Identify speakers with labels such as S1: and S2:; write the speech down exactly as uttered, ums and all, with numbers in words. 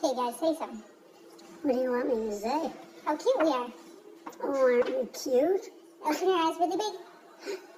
S1: Okay, guys, say something.
S2: What do you want me to say?
S1: How cute we are.
S2: Oh, aren't we cute?
S1: Open your eyes really big.